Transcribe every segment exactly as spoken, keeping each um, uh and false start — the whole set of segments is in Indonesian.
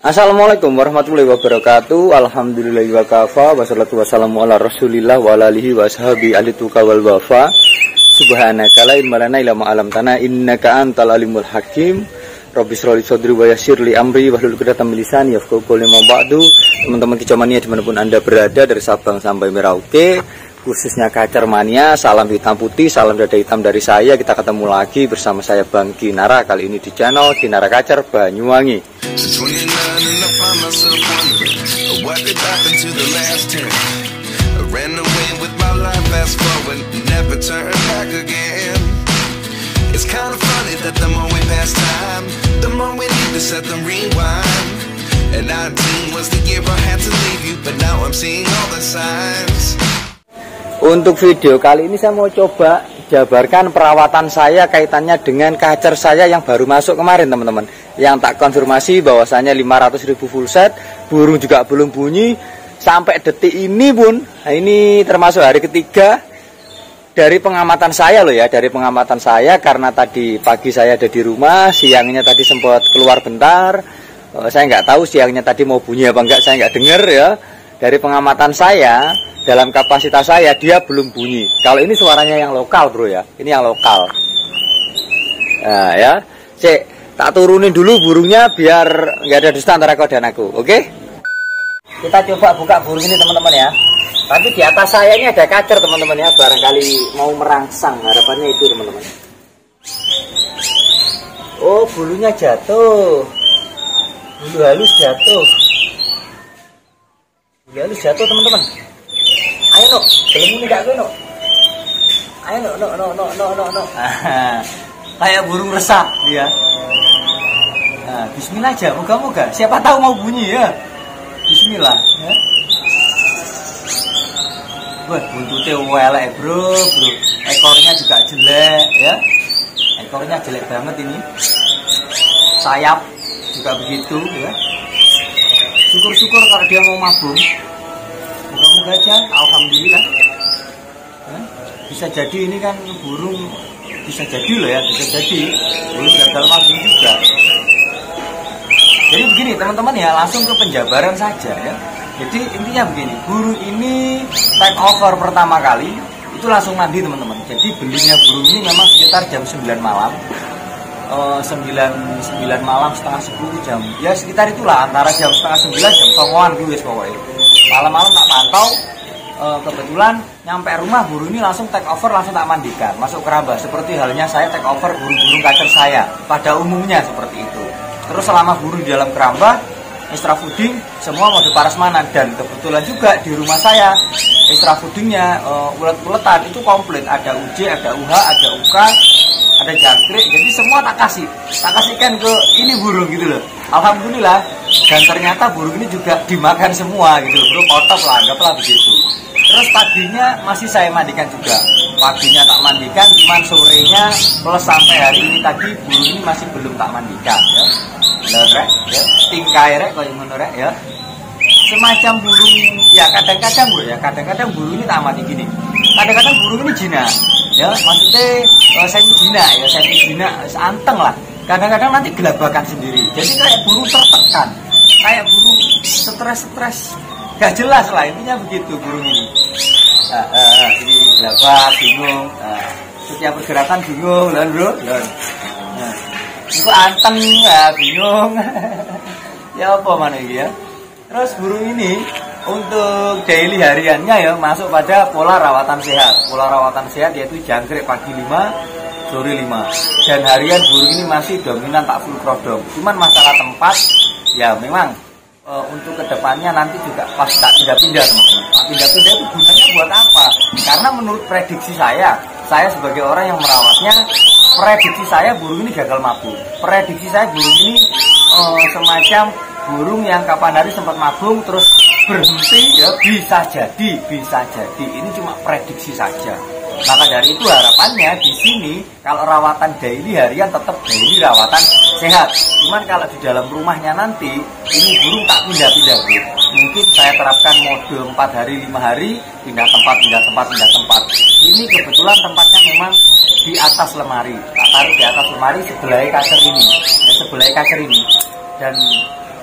Assalamualaikum warahmatullahi wabarakatuh. Alhamdulillahi wa kafa. Wassalatu wassalamu ala rasulillah wa ala alihi wa ashabi alituka wal wafa. Subhanaka la ilma lana illa ma 'allamtana innaka antal alimul hakim. Rabbi shrah li sadri wa yassir li amri wahlul 'uqdatam min lisani yafqahu qawli ma ba'du. Teman-teman kicomania dimanapun Anda berada, dari Sabang sampai Merauke, khususnya Kacer Mania, salam hitam putih, salam dada hitam dari saya. Kita ketemu lagi bersama saya Bang Kinara, kali ini di channel Kinara Kacer Banyuwangi. Untuk video kali ini saya mau coba jabarkan perawatan saya kaitannya dengan kacer saya yang baru masuk kemarin, teman-teman. Yang tak konfirmasi bahwasanya lima ratus ribu full set, burung juga belum bunyi sampai detik ini pun. Nah, ini termasuk hari ketiga dari pengamatan saya loh ya, dari pengamatan saya, karena tadi pagi saya ada di rumah, siangnya tadi sempat keluar bentar. Uh, saya nggak tahu siangnya tadi mau bunyi apa enggak, saya nggak dengar ya. Dari pengamatan saya, dalam kapasitas saya dia belum bunyi. Kalau ini suaranya yang lokal bro ya, ini yang lokal. Nah ya, cek tak turunin dulu burungnya biar nggak ada dusta antara kau dan aku, oke? Kita coba buka burung ini teman-teman ya. Tapi di atas saya ini ada kacer teman-teman ya, barangkali mau merangsang, harapannya itu teman-teman. Oh, bulunya jatuh, bulu halus jatuh, bulu halus jatuh teman-teman. Ayo no, belum ini gak gue no. Ayo no, no, no, no, no, no, no. Kayak burung resah dia. Nah, bismillah aja, moga-moga. Siapa tahu mau bunyi ya. Bismillah. Ya. Wah, buntutnya welek bro, bro. Ekornya juga jelek ya. Ekornya jelek banget ini. Sayap juga begitu ya. Syukur-syukur kalau dia mau mabung. Moga-moga aja, alhamdulillah. Ya. Bisa jadi ini kan burung, bisa jadi loh ya, bisa jadi burung gagal mabung juga. Jadi begini teman-teman ya, langsung ke penjabaran saja ya. Jadi intinya begini, burung ini take over pertama kali itu langsung mandi teman-teman. Jadi belinya burung ini memang sekitar jam sembilan malam, uh, sembilan, sembilan malam, setengah sepuluh jam. Ya sekitar itulah, antara jam setengah sembilan, jam songoan gue pokoknya. Malam-malam tak pantau, uh, kebetulan nyampe rumah burung ini langsung take over, langsung tak mandikan, masuk keramba. Seperti halnya saya take over burung-burung kacer saya, pada umumnya seperti itu. Terus selama burung di dalam keramba, extra fooding semua mode parasmanan, dan kebetulan juga di rumah saya extra foodingnya uh, ulet-uletan itu komplit, ada U J, ada U H, ada U K, ada jangkrik, jadi semua tak kasih, tak kasihkan ke ini burung gitu loh. Alhamdulillah, dan ternyata burung ini juga dimakan semua gitu loh bro, potop lah, anggaplah begitu. Terus paginya masih saya mandikan juga, paginya tak mandikan, cuman sorenya plus sampai hari ini tadi burung ini masih belum tak mandikan ya. Lorek, ya, tingkai rek, kalau yang rek ya. Semacam burung, ya kadang-kadang bro ya, kadang-kadang burung ini tak mati gini. Kadang-kadang burung ini jina, ya, maksudnya uh, semi jina ya, semi jina, anteng lah. Kadang-kadang nanti gelabakan sendiri. Jadi kayak burung tertekan, kayak burung stres-stres, gak jelas lah, intinya begitu burung ini. Uh, uh, ini gelabak, bingung, uh, setiap pergerakan bingung, lan bro, lan. Nah. Itu anteng ya, bingung. Ya apa mana ini ya. Terus burung ini untuk daily hariannya ya masuk pada pola rawatan sehat. Pola rawatan sehat yaitu jangkrik pagi lima, sore lima. Dan harian burung ini masih dominan tak full krodong. Cuman masalah tempat ya memang e, untuk kedepannya nanti juga pas tak pindah-pindah teman-teman. Tak pindah-pindah itu gunanya buat apa? Karena menurut prediksi saya, saya sebagai orang yang merawatnya, prediksi saya burung ini gagal mabung. Prediksi saya burung ini uh, semacam burung yang kapan hari sempat mabung terus berhenti ya, bisa jadi, bisa jadi. Ini cuma prediksi saja. Maka dari itu harapannya di sini kalau rawatan daily harian tetap daily rawatan sehat. Cuman kalau di dalam rumahnya nanti ini burung tak pindah-pindah. Mungkin saya terapkan mode empat hari lima hari, pindah tempat, pindah tempat, pindah tempat. Ini kebetulan tempatnya memang di atas lemari, tak taruh di atas lemari sebelah kacer ini, ya, sebelah kacer ini. Dan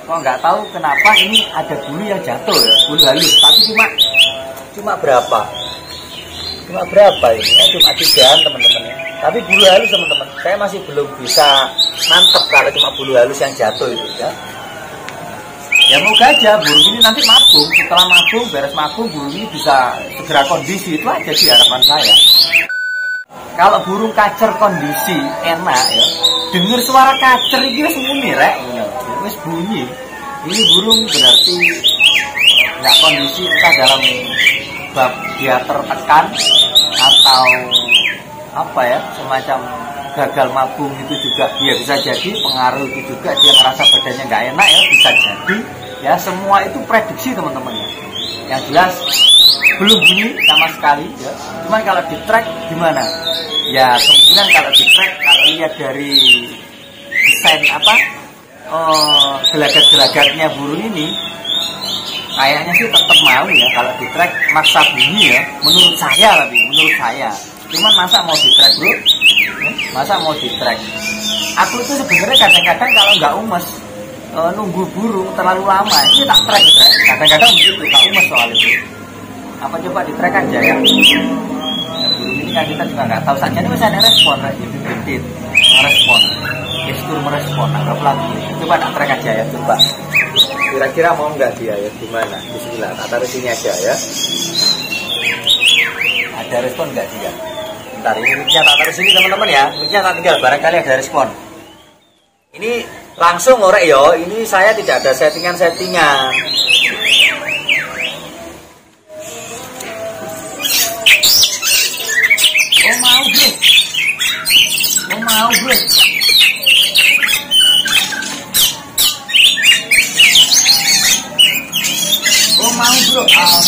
kok nggak tahu kenapa ini ada bulu yang jatuh ya, bulu halus, tapi cuma cuma berapa? Cuma berapa ini? Ya, cuma tigaan teman-teman ya. Tapi bulu halus teman-teman, saya masih belum bisa mantep kalau cuma bulu halus yang jatuh itu ya. Ya moga aja burung ini nanti mabung, setelah mabung, beres mabung, burung ini bisa segera kondisi, itu aja sih harapan saya. Kalau burung kacer kondisi enak ya, dengar suara kacer ini wis muni rek, wis bunyi. Ini burung berarti nggak kondisi, entah dalam bab dia tertekan atau apa ya, semacam gagal mabung itu juga dia bisa jadi pengaruh itu juga, dia ngerasa badannya nggak enak ya, bisa jadi ya. Semua itu prediksi teman-teman ya. Yang jelas belum bunyi sama sekali ya. Cuman kalau di track gimana? Ya kemungkinan kalau di track, kalau lihat dari desain apa oh, gelagat-gelagatnya burung ini, kayaknya sih tetap mau ya kalau di track maksa bunyi ya. Menurut saya tapi menurut saya. Cuman masa mau di track bro? Masa mau di track? Aku itu sebenarnya kadang-kadang kalau nggak umes e, nunggu burung terlalu lama, ini tak track track. Kadang-kadang begitu, tak umes soal itu. Apa coba di track aja ya? Nah, burung ini kan kita juga nggak tahu saja. Ini masih ada respon, bintit, merespon, gestur merespon, anggaplah begini. Coba tak track aja ya, coba. Kira-kira mau nggak dia ya? Gimana? Bismillah, tak taruh sini aja ya. Ada respon nggak dia? Bentar, ini mic-nya tak taruh sini teman-teman ya. Mic-nya tak tinggal, barangkali ada respon. Ini langsung orek yo, ini saya tidak ada settingan-settingan. Oh mau bro, oh mau bro. Oh mau bro, ah.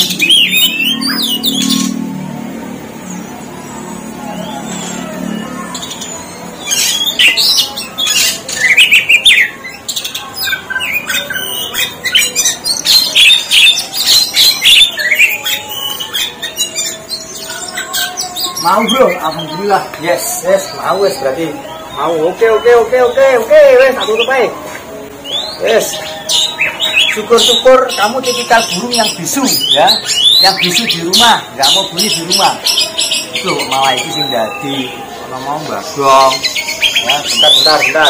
Mau bro, alhamdulillah, yes, yes, mau wes berarti mau, oke, oke, oke, oke, oke, wes, tak tutup aja, yes, syukur-syukur kamu tipikal burung yang bisu, ya, yang bisu di rumah, nggak mau bunyi di rumah, itu malah itu sih jadi, kalau mau bagong, ya, bentar, bentar, bentar,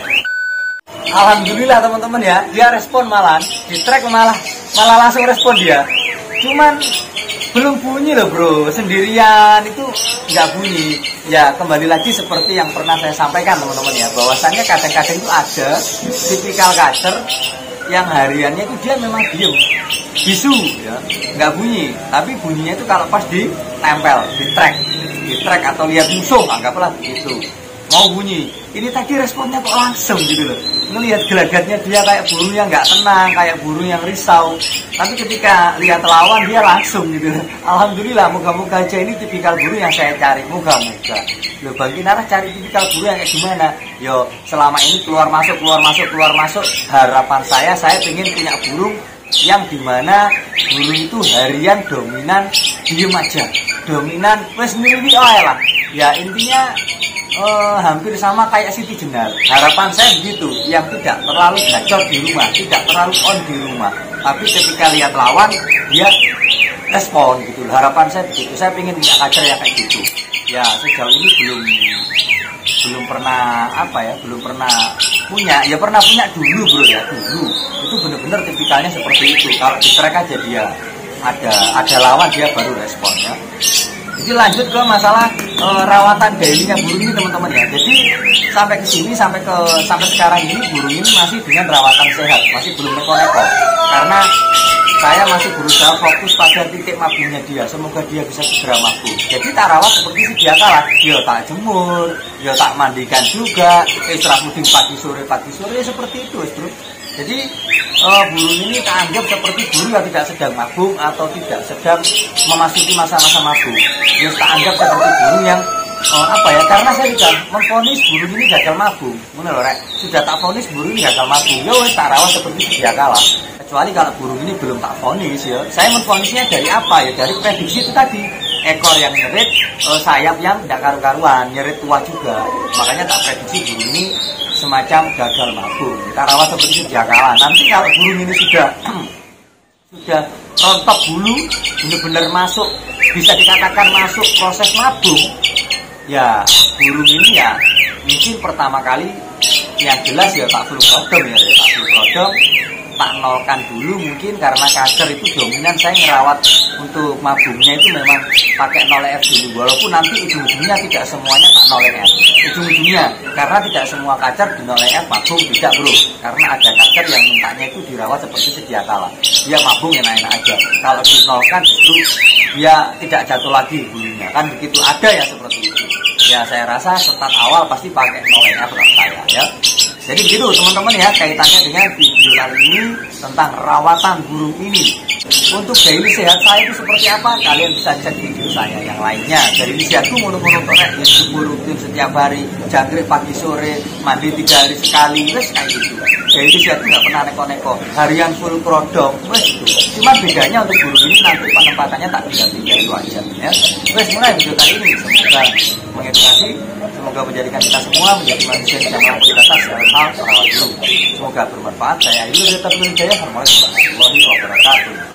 alhamdulillah teman-teman ya, dia respon malah, di track malah, malah langsung respon dia, cuman belum bunyi loh bro, sendirian itu nggak bunyi. Ya kembali lagi seperti yang pernah saya sampaikan teman-teman ya, bahwasannya kadang-kadang itu ada tipikal kacer yang hariannya itu dia memang diem, bisu ya, nggak bunyi. Tapi bunyinya itu kalau pas ditempel, di track, di track atau lihat musuh, anggaplah begitu, mau bunyi. Ini tadi responnya kok langsung gitu loh. Melihat gelagatnya dia kayak burung yang nggak tenang, kayak burung yang risau. Tapi ketika lihat lawan dia langsung gitu. Alhamdulillah, moga-moga aja ini tipikal burung yang saya cari. Moga-moga. Loh, Bang Kinara cari tipikal burung yang kayak gimana? Yo, selama ini keluar masuk, keluar masuk, keluar masuk. Harapan saya, saya ingin punya burung yang dimana burung itu harian dominan diem aja. Dominan, wes milih oh lah. Ya intinya Uh, hampir sama kayak Siti Jenar. Harapan saya begitu, yang tidak terlalu gacor di rumah, tidak terlalu on di rumah, tapi ketika lihat lawan dia respon gitu. Harapan saya begitu. Saya ingin punya kacer yang kayak gitu. Ya sejauh ini belum belum pernah apa ya, belum pernah punya. Ya pernah punya dulu bro ya, dulu itu benar-benar tipikalnya seperti itu. Kalau di track aja dia ada ada lawan dia baru respon ya. Jadi lanjut ke masalah e, rawatan dailynya burung ini teman-teman ya. Jadi sampai ke sini sampai ke sampai sekarang ini burung ini masih dengan rawatan sehat, masih belum neko-neko. Karena saya masih berusaha fokus pada titik mabungnya dia. Semoga dia bisa segera mabung. Jadi tak rawat seperti sedia kala. Dia tak jemur, dia tak mandikan juga. Istirahat muding pagi sore pagi sore seperti itu, bro. Jadi uh, burung ini tak anggap seperti burung yang tidak sedang mabung atau tidak sedang memasuki masa-masa mabung. Ya tak anggap seperti burung yang uh, apa ya? Karena saya sudah memvonis burung ini gagal mabung. Benar rek? Sudah tak vonis burung ini gagal mabung. Ya wes tak rawat seperti sedia kala. Kecuali kalau burung ini belum tak vonis ya. Saya memvonisnya dari apa ya? Dari prediksi itu tadi. ekor yang nyerit, uh, sayap yang tidak karu-karuan, nyerit tua juga. Makanya tak prediksi burung ini semacam gagal mabung. Kita rawat seperti sedia kala. Nanti kalau burung ini sudah sudah rontok bulu, benar-benar masuk, bisa dikatakan masuk proses mabung, ya burung ini ya mungkin pertama kali yang jelas ya tak flu prodom ya, ya tak flu prodom tak nolkan dulu, mungkin karena kacer itu dominan. Saya ngerawat untuk mabungnya itu memang pakai nol F dulu, walaupun nanti ujung-ujungnya tidak semuanya tak nol F ujung-ujungnya, karena tidak semua kacer di nol F mabung, tidak bro, karena ada kacer yang mintanya itu dirawat seperti sedia kala, dia mabung enak-enak aja. Kalau dinolkan justru dia tidak jatuh lagi bulunya, kan begitu, ada ya seperti itu ya. Saya rasa start awal pasti pakai nol F lah saya ya. Jadi begitu teman-teman ya, kaitannya dengan video kali ini tentang rawatan burung ini. Untuk daily sehat saya itu seperti apa, kalian bisa cek video saya yang lainnya. Daily sehat itu mono-mono korek, ya rutin setiap hari, jangkrik pagi sore, mandi tiga hari sekali, terus kayak gitu. Daily sehat itu nggak pernah neko-neko, harian full produk, terus itu. Cuma bedanya untuk burung ini nanti penempatannya tak pindah-pindah itu aja ya. Terus mulai video kali ini semoga mengedukasi, semoga menjadikan kita semua menjadi manusia yang bisa melampaui batas dalam hal merawat burung. Semoga bermanfaat. Saya Ayu, tetap Jaya. Assalamualaikum warahmatullahi wabarakatuh.